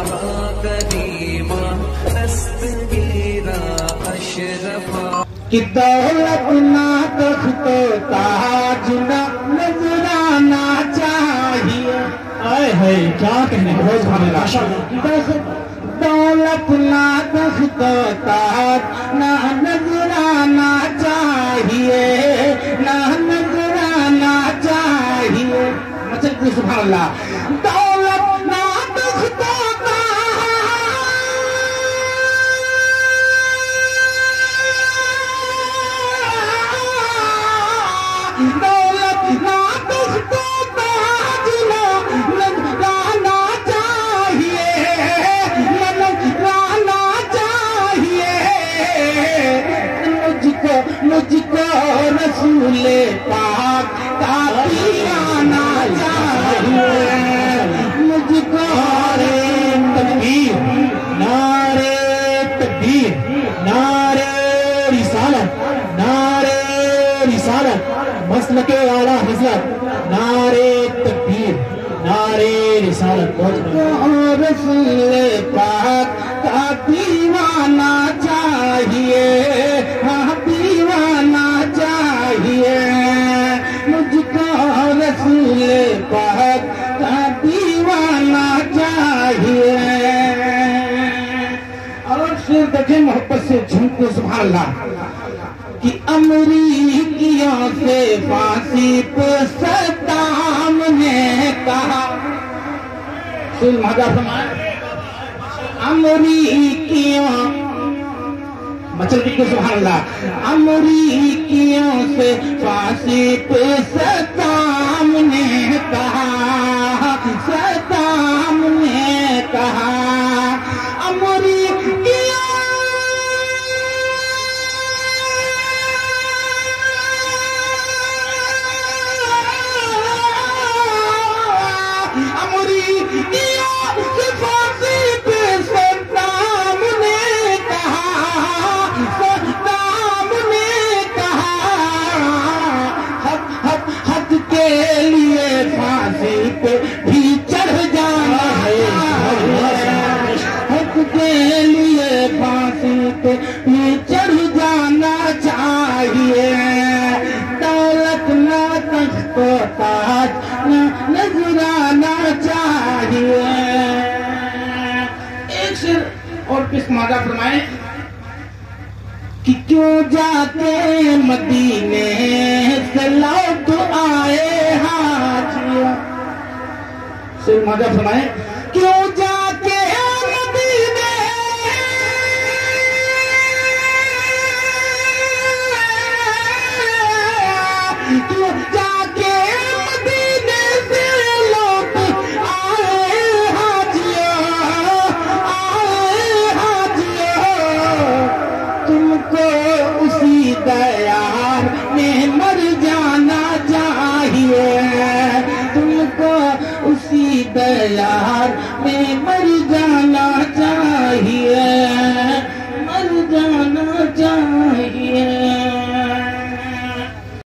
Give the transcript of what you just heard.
کہ دولت نہ تخت و تاج نہ نذرانہ چاہیے. آئے ہے کیا کہنے کو سبحان اللہ. دولت نہ تخت و تاج نہ نذرانہ چاہیے نہ نذرانہ چاہیے. مچلتی سبحان اللہ. دولت نہ تخت و دولت نہ تخت و تاج نہ نذرانہ چاہیے نہ نذرانہ چاہیے. مجھ کو رسول پاک کا دیوانہ چاہیے. مجھ کو تکبیر نعرے تکبیر نعرے رسالت نعرے رسالت مسلک اعلیٰ حضرت نعرے تکبیر نعرے رسالت. رسول پاک کا دیوانہ چاہیے ہاں دیوانہ چاہیے. مجھ کو رسول پاک کا دیوانہ چاہیے. اور شیر دیکھیں محبت سے جھوم کو سبحان اللہ. کہ امریکیوں سے پھانسی پہ صدام نے کہا. سن مہجا فرمائے امریکیوں مچلتی کو سبحان اللہ. امریکیوں سے پھانسی پہ صدام نے کہا صدام نے کہا. بھی چڑھ جانا ہے حق کے لیے پھانسی پہ بھی چڑھ جانا چاہیے. دولت نہ تخت و تاج نہ نذرانہ چاہیے. ایک شعر اور کس مادہ فرمائیں کہ کیوں جاتے مدینے سے لوٹ آئے حاجیاں. سر مادہ فرمائیں کیوں جاتے مدینے کیوں جاتے مدینے سے لوٹ آئے حاجیاں آئے حاجیاں. تم کو اسی دیار میں مر جانا چاہیے. تم کو اسی دیار میں مر